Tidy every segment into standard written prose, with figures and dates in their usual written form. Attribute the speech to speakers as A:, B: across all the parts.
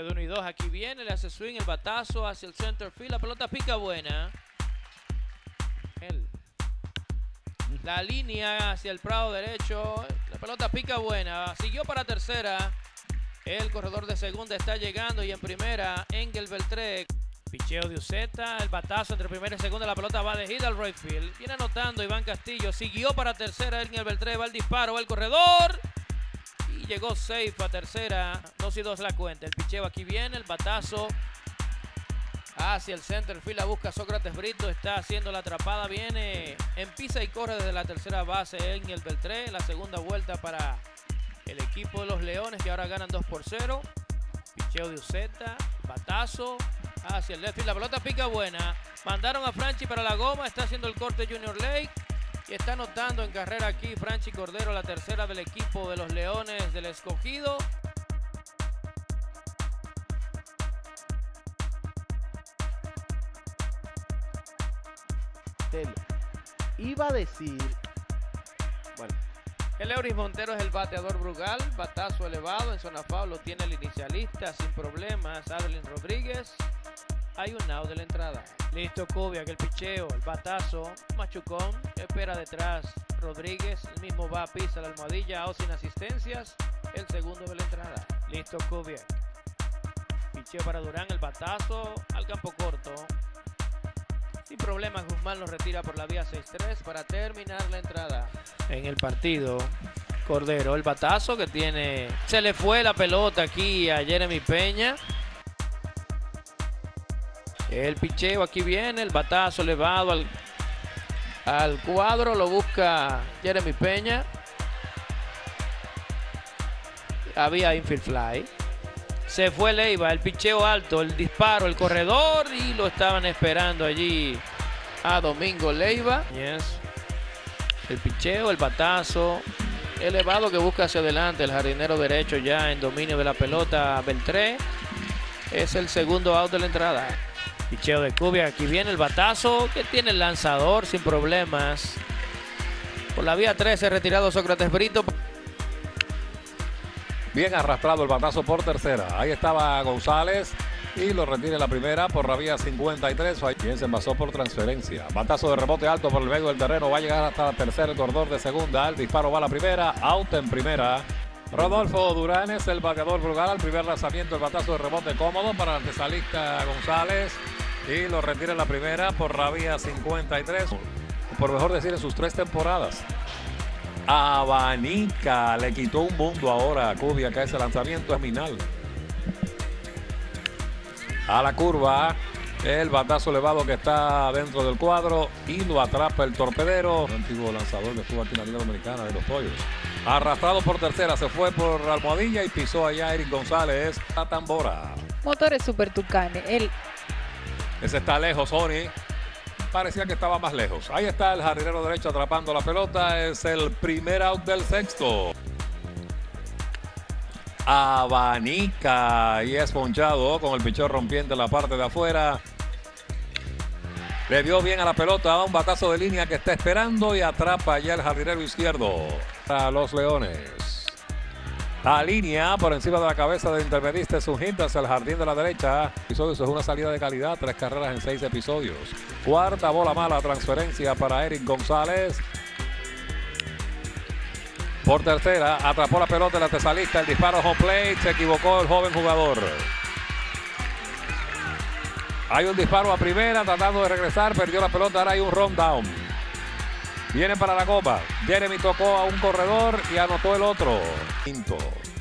A: Picheo de 1 y 2. Aquí viene, le hace swing, el batazo hacia el center field. La pelota pica buena. La línea hacia el prado derecho. La pelota pica buena. Siguió para tercera. El corredor de segunda está llegando. Y en primera, Engel Beltré. Picheo de Uceta. El batazo entre primera y segunda. La pelota va de gira al right field. Viene anotando Iván Castillo. Siguió para tercera. Engel Beltré va al disparo. Va el corredor. Y llegó safe a tercera. 2 y 2 la cuenta. El picheo aquí viene. El batazo hacia el center field. La busca Sócrates Brito. Está haciendo la atrapada. Viene en pisa y corre desde la tercera base Engel Beltré. La segunda vuelta para el equipo de los Leones, que ahora ganan 2-0. Picheo de Uceta. Batazo hacia el left field. La pelota pica buena. Mandaron a Franchi para la goma. Está haciendo el corte Junior Lake. Y está anotando en carrera aquí Franchi Cordero, la tercera del equipo de los Leones del Escogido.
B: Iba a decir, bueno,
A: El Euris Montero es el bateador Brugal. Batazo elevado en zona foul. Lo tiene el inicialista sin problemas. Adelín Rodríguez. Hay un out de la entrada. Listo Kubiak, el picheo, el batazo, machucón, espera detrás Rodríguez, el mismo va, pisa la almohadilla, out sin asistencias, el segundo de la entrada. Listo Kubiak. Picheo para Durán, el batazo al campo corto. Sin problemas, Guzmán lo retira por la vía 6-3 para terminar la entrada. En el partido, Cordero, el batazo que tiene, se le fue la pelota aquí a Jeremy Peña. El picheo aquí viene, el batazo elevado al cuadro, lo busca Jeremy Peña. Había infield fly. Se fue Leiva, el picheo alto, el disparo, el corredor y lo estaban esperando allí a Domingo Leiva. Yes. El picheo, el batazo elevado que busca hacia adelante el jardinero derecho ya en dominio de la pelota Beltré. Es el segundo out de la entrada. Picheo de Kubiak, aquí viene el batazo que tiene el lanzador sin problemas. Por la vía 13 retirado Sócrates Brito.
C: Bien arrastrado el batazo por tercera. Ahí estaba González y lo retira en la primera por la vía 53. Bien se envasó por transferencia. Batazo de rebote alto por el medio del terreno. Va a llegar hasta la tercera, el corredor de segunda. El disparo va a la primera. Out en primera. Rodolfo Durán es el bateador Brugal. Al primer lanzamiento, el batazo de rebote cómodo para el antesalista González. Y lo retira en la primera por la vía 53. Por mejor decir, en sus 3 temporadas. Abanica, le quitó un mundo ahora a Kubiak a ese lanzamiento terminal. A la curva, el batazo elevado que está dentro del cuadro y lo atrapa el torpedero. Un antiguo lanzador que estuvo aquí en la Liga Dominicana de los Pollos. Arrastrado por tercera, se fue por la almohadilla y pisó allá Eric González. La tambora.
D: Motores Super Tucane.
C: Ese está lejos, Sony. Parecía que estaba más lejos. Ahí está el jardinero derecho atrapando la pelota. Es el primer out del sexto. Abanica y es ponchado con el pichón rompiente en la parte de afuera. Le dio bien a la pelota, un batazo de línea que está esperando y atrapa ya el jardinero izquierdo. A los Leones. La línea por encima de la cabeza del intermedista es un hit hacia el jardín de la derecha. Episodios es una salida de calidad, 3 carreras en 6 episodios. Cuarta bola mala, transferencia para Eric González. Por tercera, atrapó la pelota el antesalista, el disparo home plate, se equivocó el joven jugador. Hay un disparo a primera, tratando de regresar, perdió la pelota, ahora hay un rundown. Viene para la copa. Jeremy tocó a un corredor y anotó el otro. Quinto.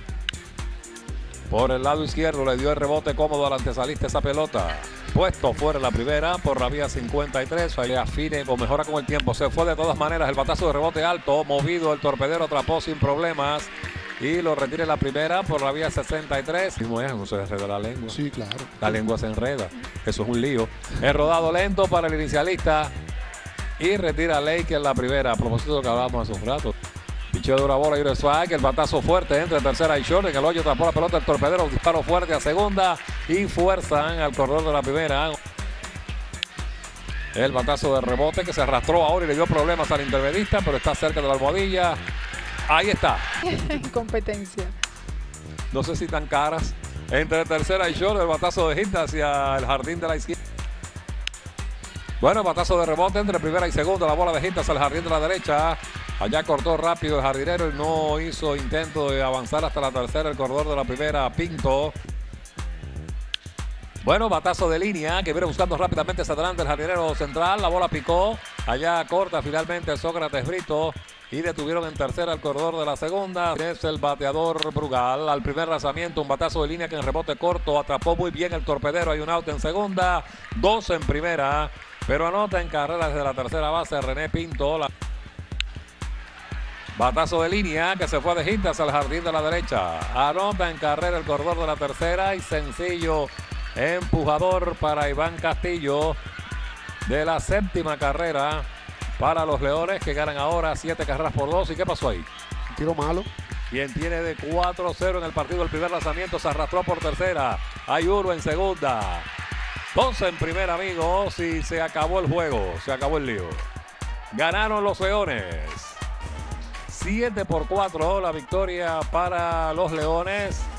C: Por el lado izquierdo le dio el rebote cómodo al antesalista esa pelota. Puesto fuera la primera por la vía 53. Ahí afine o mejora con el tiempo. Se fue de todas maneras. El batazo de rebote alto. Movido el torpedero. Atrapó sin problemas. Y lo retira en la primera por la vía 63. Mismo es, no se enreda la lengua.
B: sí, claro.
C: La lengua se enreda. Eso es un lío. El rodado lento para el inicialista. Y retira a Lake en la primera. A propósito de lo que hablábamos hace un rato. Picheo de una bola y un strike. El batazo fuerte entre tercera y short. En el hoyo atrapó la pelota el torpedero. Un disparo fuerte a segunda. Y fuerzan al corredor de la primera. El batazo de rebote que se arrastró ahora y le dio problemas al intermedista. Pero está cerca de la almohadilla. Ahí está.
D: Competencia.
C: No sé si tan caras. entre tercera y short. El batazo de hit hacia el jardín de la izquierda. Bueno, batazo de rebote entre primera y segunda. La bola de hit hacia el jardín de la derecha. Allá cortó rápido el jardinero y no hizo intento de avanzar hasta la tercera. El corredor de la primera, Pinto. Bueno, batazo de línea que viene buscando rápidamente hacia adelante el jardinero central. La bola picó. Allá corta finalmente Sócrates Brito. Y detuvieron en tercera el corredor de la segunda. Es el bateador Brugal. Al primer lanzamiento, un batazo de línea que en rebote corto atrapó muy bien el torpedero. Hay un out en segunda, 2 en primera. Pero anota en carrera desde la tercera base René Pinto. Batazo de línea que se fue de hit hacia el jardín de la derecha. Anota en carrera el corredor de la tercera y sencillo empujador para Iván Castillo de la séptima carrera para los Leones, que ganan ahora 7 carreras por 2. ¿Y qué pasó ahí?
B: Un tiro malo.
C: Quien tiene de 4-0 en el partido el primer lanzamiento se arrastró por tercera. Hay uno en segunda. 2 en primera, amigos, y se acabó el juego. Se acabó el lío. Ganaron los Leones. 7-4 la victoria para los Leones.